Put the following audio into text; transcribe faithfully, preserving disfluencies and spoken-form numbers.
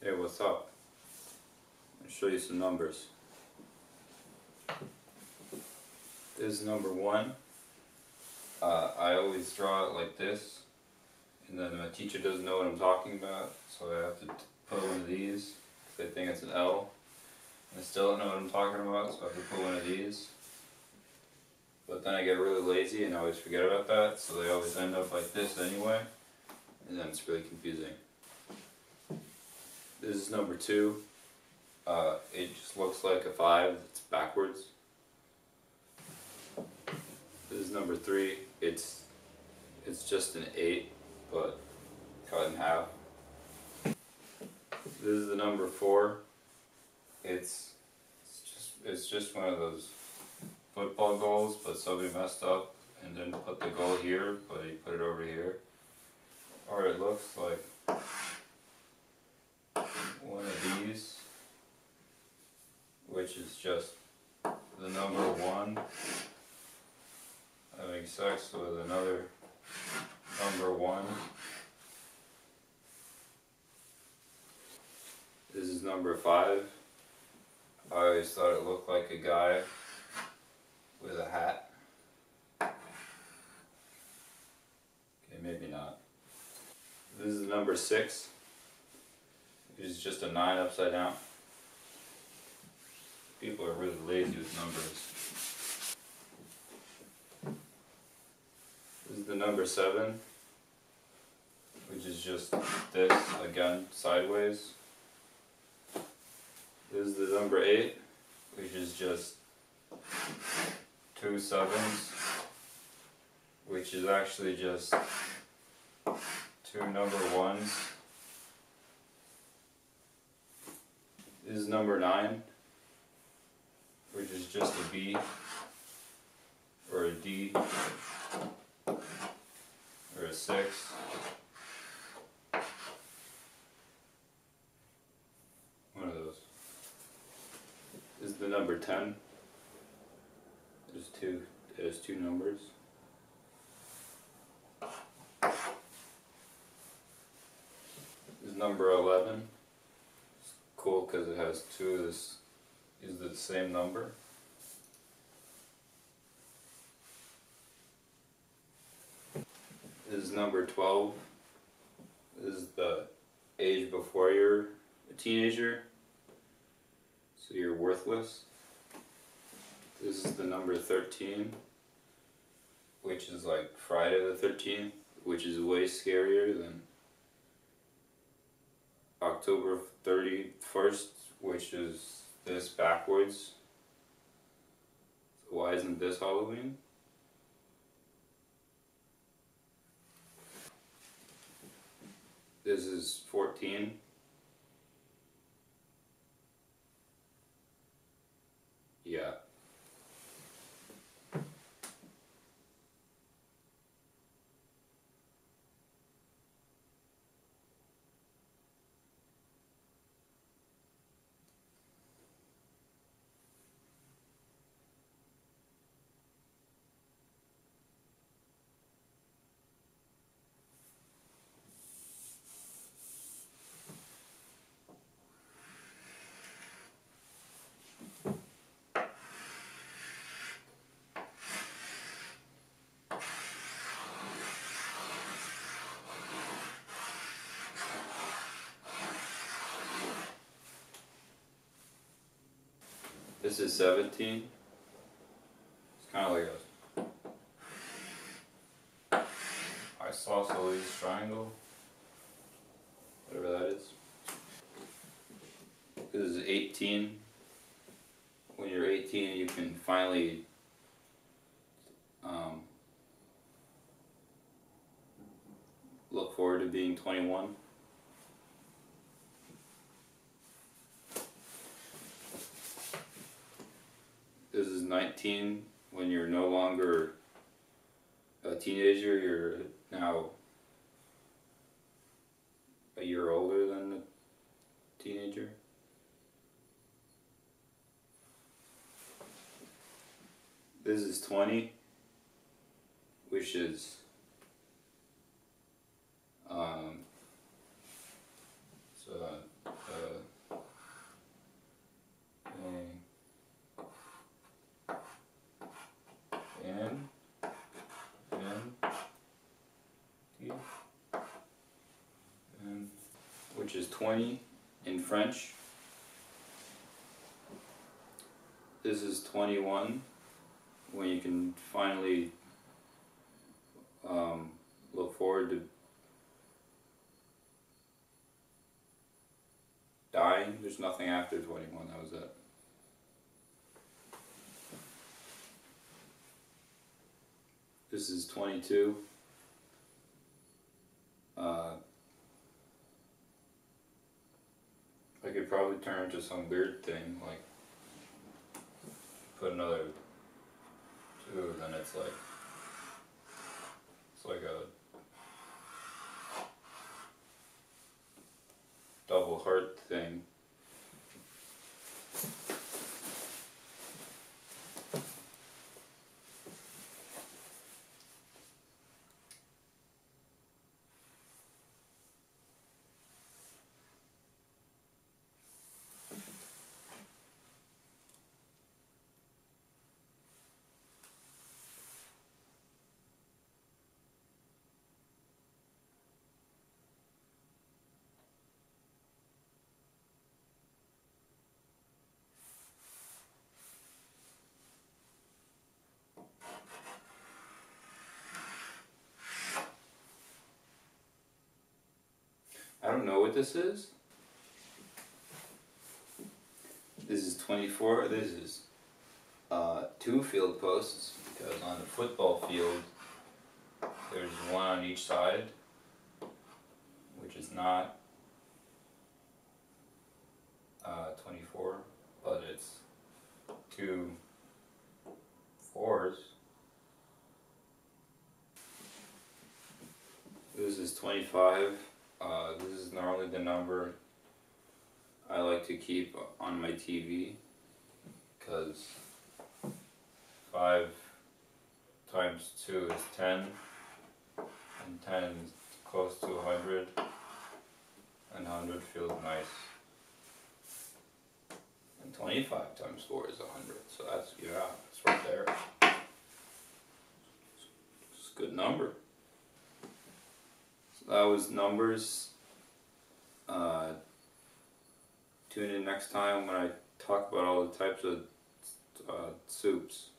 Hey, what's up? I'll show you some numbers. This is number one. Uh, I always draw it like this, and then my teacher doesn't know what I'm talking about, so I have to put one of these, because they think it's an L. I still don't know what I'm talking about, so I have to put one of these. But then I get really lazy and I always forget about that, so they always end up like this anyway, and then it's really confusing. This is number two. Uh, it just looks like a five, it's backwards. This is number three. It's it's just an eight, but cut in half. This is the number four. It's it's just it's just one of those football goals, but somebody messed up and didn't put the goal here, but he put it over here. Or it looks like one of these, which is just the number one. Having sex with another number one. This is number five. I always thought it looked like a guy with a hat. Okay, maybe not. This is number six. Which is just a nine upside down. People are really lazy with numbers. This is the number seven, which is just this, again, sideways. This is the number eight, which is just two sevens, which is actually just two number ones. This is number nine, which is just a B, or a D, or a six. One of those. This is the number ten. There's two, there's two numbers. This is number eleven. It's cool because it has two of this, is the same number. This is number twelve. This is the age before you're a teenager, so you're worthless. This is the number thirteen, which is like Friday the thirteenth, which is way scarier than October thirty-first, which is this backwards. So why isn't this Halloween? This is fourteen. Yeah. This is seventeen. It's kind of like a isosceles triangle, whatever that is. This is eighteen. When you're eighteen, you can finally um, look forward to being twenty-one. This is nineteen, when you're no longer a teenager, you're now a year older than a teenager. This is twenty, which is um, so, uh, which is twenty in French. This is twenty-one, when you can finally um, look forward to dying. There's nothing after twenty-one, that was it. This is twenty-two. Uh, I could probably turn into some weird thing, like put another two, then it's like, it's like a double heart thing. I don't know what this is. This is twenty-four. This is uh, two field posts, because on the football field there's one on each side, which is not uh, twenty-four, but it's two fours. This is twenty-five. Uh, this is normally the number I like to keep on my T V, because five times two is ten, and ten is close to a hundred, and one hundred feels nice. And twenty-five times four is one hundred, so that's, yeah, that's right there. It's a good number. So that was numbers. Uh, tune in next time when I talk about all the types of uh, soups.